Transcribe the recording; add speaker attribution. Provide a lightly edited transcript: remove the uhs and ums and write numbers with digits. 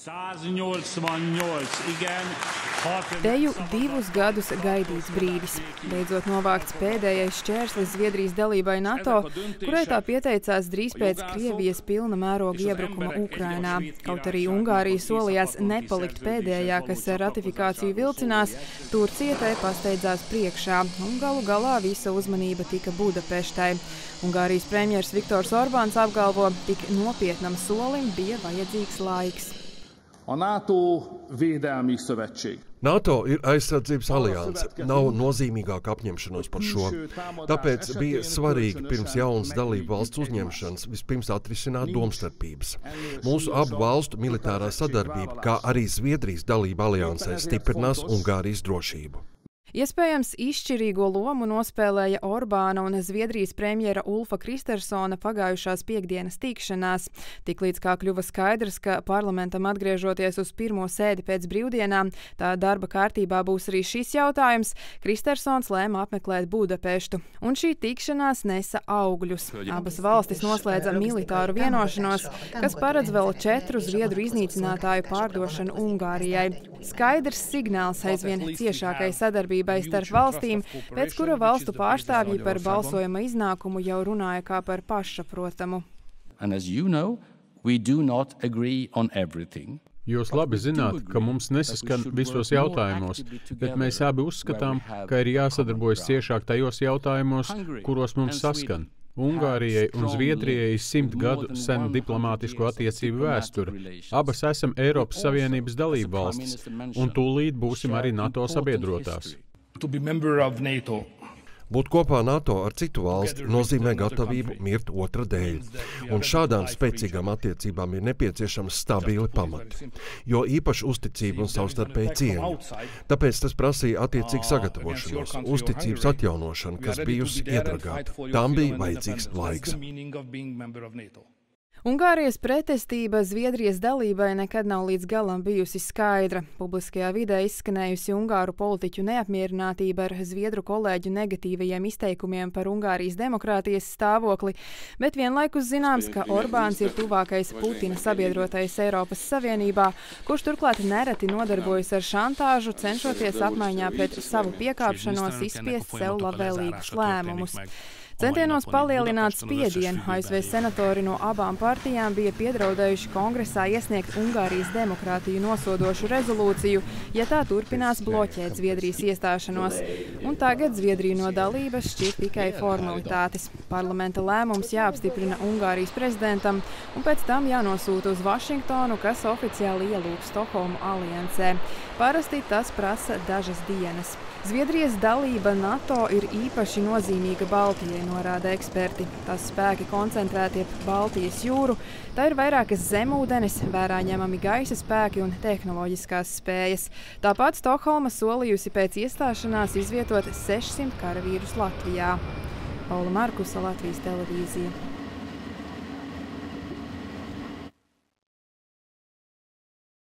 Speaker 1: Teju 2 gadus gaidīts brīdis. Beidzot novākts pēdējais šķērslis Zviedrijas dalībai NATO, kurai tā pieteicās drīz pēc Krievijas pilna mēroga iebrukuma Ukrainā. Kaut arī Ungārija solījās nepalikt pēdējā, kas ratifikāciju vilcinās, Turcija tai pasteidzās priekšā, un galu galā visa uzmanība tika Budapeštai. Ungārijas premjers Viktors Orbāns apgalvo, tik nopietnam solim bija vajadzīgs laiks.
Speaker 2: NATO ir aizsardzības alianse, nav nozīmīgāka apņemšanos par šo. Tāpēc bija svarīgi pirms jaunas dalību valsts uzņemšanas vispirms atrisināt domstarpības. Mūsu abu valstu militārā sadarbība, kā arī Zviedrijas dalība aliansē, stiprinās Ungārijas drošību.
Speaker 1: Iespējams, izšķirīgo lomu nospēlēja Orbāna un Zviedrijas premjera Ulfa Kristersona pagājušās piektdienas tikšanās. Tiklīdz kā kļuva skaidrs, ka parlamentam atgriežoties uz pirmo sēdi pēc brīvdienām, tā darba kārtībā būs arī šis jautājums, Kristersons lēma apmeklēt Budapeštu. Un šī tikšanās nesa augļus. Abas valstis noslēdza militāru vienošanos, kas paredz vēl 4 zviedru iznīcinātāju pārdošanu Ungārijai. Skaidrs signāls aizvien ciešākai sadarbībai starp valstīm, pēc kura valstu pārstāvji par balsojuma iznākumu jau runāja kā par pašsaprotamu.
Speaker 3: Jūs labi zināt, ka mums nesaskan visos jautājumos, bet mēs abi uzskatām, ka ir jāsadarbojas ciešāk tajos jautājumos, kuros mums saskan. Ungārijai un Zviedrijai ir 100 gadu sena diplomātisko attiecību vēsture. Abas esam Eiropas Savienības dalībvalstis, un tūlīt būsim arī NATO sabiedrotās.
Speaker 2: Būt kopā NATO ar citu valsti nozīmē gatavību mirt otra dēļ. Un šādām spēcīgām attiecībām ir nepieciešams stabili pamati, jo īpaši uzticība un savstarpēja cieņa. Tāpēc tas prasīja attiecīgu sagatavošanos, uzticības atjaunošanu, kas bijusi iedragāta. Tam bija vajadzīgs laiks.
Speaker 1: Ungārijas pretestība Zviedrijas dalībai nekad nav līdz galam bijusi skaidra. Publiskajā vidē izskanējusi ungāru politiķu neapmierinātība ar zviedru kolēģu negatīvajiem izteikumiem par Ungārijas demokrātijas stāvokli, bet vienlaikus zināms, ka Orbāns ir tuvākais Putina sabiedrotais Eiropas Savienībā, kurš turklāt nereti nodarbojas ar šantāžu, cenšoties apmaiņā pret savu piekāpšanos izspiest sev labvēlīgus lēmumus. Centienos palielināt spiedienu ASV senatori no abām partijām bija piedraudējuši kongresā iesniegt Ungārijas demokrātiju nosodošu rezolūciju, ja tā turpinās bloķēt Zviedrijas iestāšanos. Un tagad Zviedrija no dalības šķiet tikai formalitātes. Parlamenta lēmums jāapstiprina Ungārijas prezidentam un pēc tam jānosūta uz Vašingtonu, kas oficiāli ielūg Stokholmu aliansē. Parasti tas prasa dažas dienas. Zviedrijas dalība NATO ir īpaši nozīmīga Baltijai, norāda eksperti. Tas spēki koncentrēti ap Baltijas jūru, tā ir vairākas zemūdenes, vērā ņemami gaisa spēki un tehnoloģiskās spējas. Tāpat Stokholma solījusi pēc iestāšanās izvietot 600 karavīrus Latvijā. Paula Markusa, Latvijas televīzija.